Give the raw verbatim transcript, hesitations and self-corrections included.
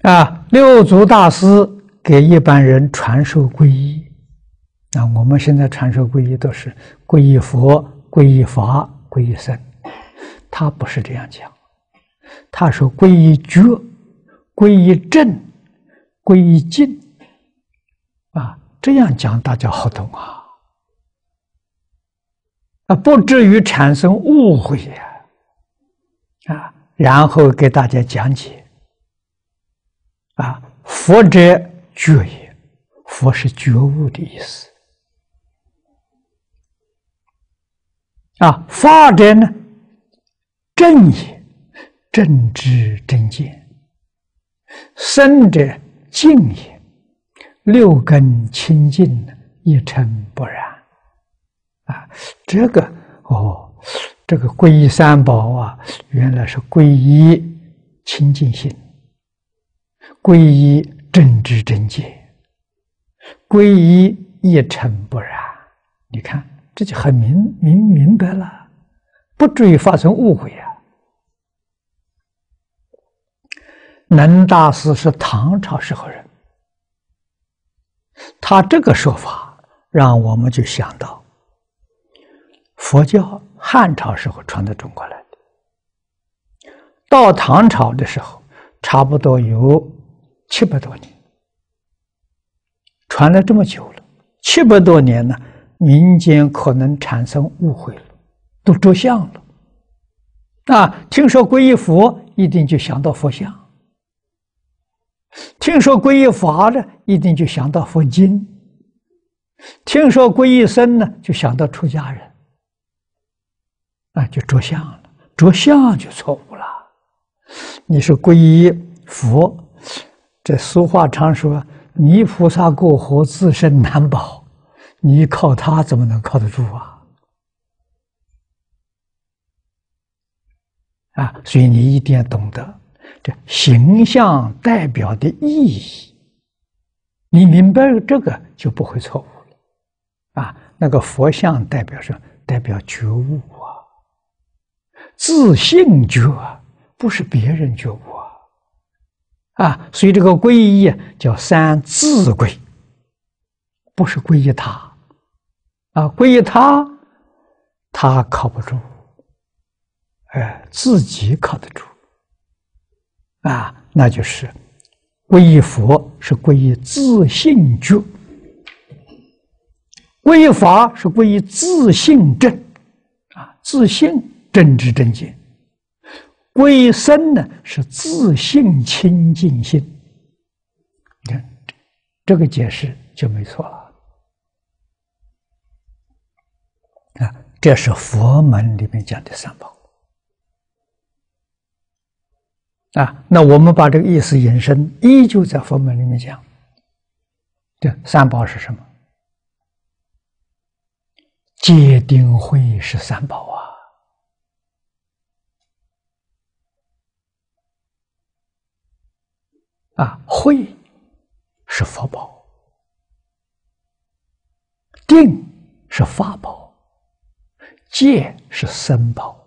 啊，六祖大师给一般人传授皈依。啊，我们现在传授皈依都是皈依佛、皈依法、皈依僧，他不是这样讲。他说皈依觉、皈依正、皈依净，啊，这样讲大家好懂啊，啊，不至于产生误会呀，啊，然后给大家讲解，啊，佛者觉也，佛是觉悟的意思，啊，法者呢，正也，正知正见，僧者净也，六根清净，一尘不染。啊，这个哦，这个皈依三宝啊，原来是皈依清净心，皈依正知正见，皈依一尘不染。你看，这就很明明明白了，不至于发生误会啊。能大师是唐朝时候人，他这个说法让我们就想到佛教汉朝时候传到中国来的，到唐朝的时候差不多有七百多年，传了这么久了，七百多年呢，民间可能产生误会了，都着相了。啊，听说皈依佛，一定就想到佛像；听说皈依法呢，一定就想到佛经；听说皈依僧呢，就想到出家人。啊，就着相了，着相就错误了。你说皈依佛，这俗话常说“泥菩萨过河，自身难保”，你靠他怎么能靠得住啊？啊，所以你一定要懂得这形象代表的意义，你明白这个就不会错误了。啊，那个佛像代表什么？代表觉悟啊。自性觉啊，不是别人觉悟啊，啊，所以这个皈依啊叫三自皈，不是皈依他，啊，皈依他，他靠不住，哎，自己靠得住，啊，那就是皈依佛是皈依自性觉，皈依法是皈依自性正，啊，自性正知正见，皈依僧呢是自性清净心。你看这个解释就没错了啊！这是佛门里面讲的三宝啊。那我们把这个意思引申，依旧在佛门里面讲。这三宝是什么？戒定慧是三宝啊。啊，慧是佛宝，定是法宝，戒是僧宝。